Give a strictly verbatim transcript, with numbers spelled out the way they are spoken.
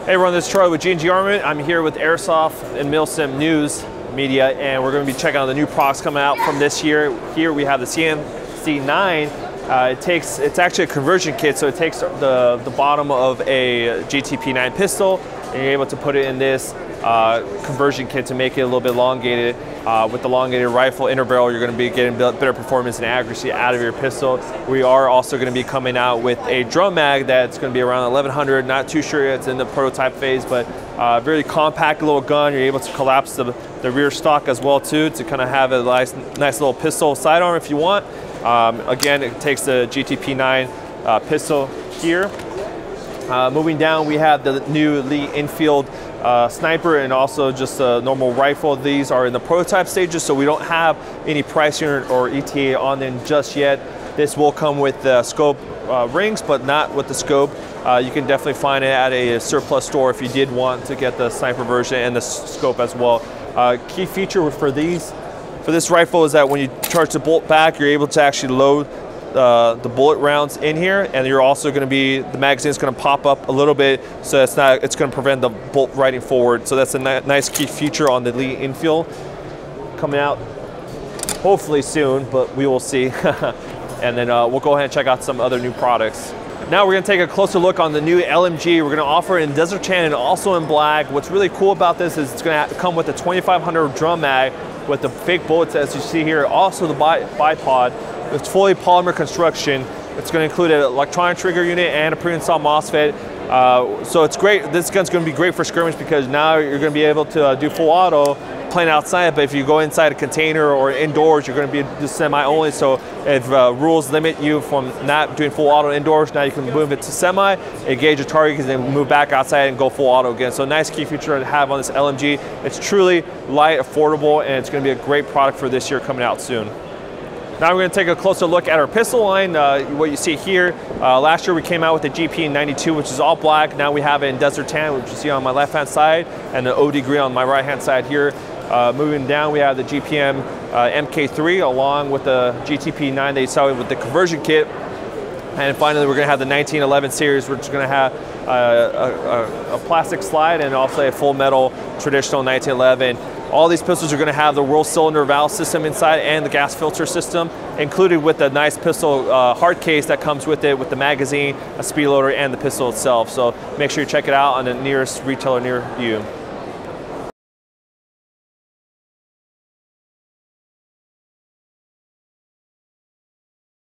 Hey everyone, this is Troy with G and G Armament. I'm here with Airsoft and Milsim News Media, and we're going to be checking out the new products coming out from this year. Here we have the C M C nine. Uh, it takes, it's actually a conversion kit, so it takes the, the bottom of a G T P nine pistol, and you're able to put it in this uh, conversion kit to make it a little bit elongated. Uh, with the elongated rifle inner barrel, you're going to be getting better performance and accuracy out of your pistol. We are also going to be coming out with a drum mag that's going to be around eleven hundred. Not too sure it's in the prototype phase, but uh, very compact little gun. You're able to collapse the, the rear stock as well too, to kind of have a nice, nice little pistol sidearm if you want. Um, again, it takes the G T P nine uh, pistol here. Uh, moving down, we have the new Lee Enfield uh, sniper and also just a normal rifle. These are in the prototype stages, so we don't have any pricing or E T A on them just yet. This will come with the scope uh, rings, but not with the scope. Uh, you can definitely find it at a surplus store if you did want to get the sniper version and the scope as well. Uh, key feature for these, for this rifle is that when you charge the bolt back, you're able to actually load Uh, the bullet rounds in here, and you're also going to be, the magazine is going to pop up a little bit, so it's not, it's going to prevent the bolt riding forward. So that's a ni nice key feature on the Lee Enfield, coming out hopefully soon, but we will see. And then uh, we'll go ahead and check out some other new products. Now we're going to take a closer look on the new L M G. We're going to offer it in Desert Tan and also in black. What's really cool about this is it's going to come with a twenty-five hundred drum mag with the fake bullets as you see here, also the bi bipod. It's fully polymer construction. It's going to include an electronic trigger unit and a pre-installed MOSFET. Uh, so it's great. This gun's going to be great for skirmish because now you're going to be able to uh, do full auto playing outside. But if you go inside a container or indoors, you're going to be just semi only. So if uh, rules limit you from not doing full auto indoors, now you can move it to semi, engage a target, and then move back outside and go full auto again. So nice key feature to have on this L M G. It's truly light, affordable, and it's going to be a great product for this year coming out soon. Now we're going to take a closer look at our pistol line. Uh, what you see here, uh, last year we came out with the G P ninety-two, which is all black. Now we have it in Desert Tan, which you see on my left-hand side, and the O D green on my right-hand side here. Uh, moving down, we have the G P M uh, M K three along with the G T P nine that you saw with the conversion kit. And finally, we're going to have the nineteen eleven series, which is going to have uh, a, a, a plastic slide and also a full metal traditional nineteen eleven. All these pistols are going to have the World Cylinder Valve system inside and the gas filter system, included with a nice pistol uh, hard case that comes with it, with the magazine, a speed loader, and the pistol itself. So make sure you check it out on the nearest retailer near you.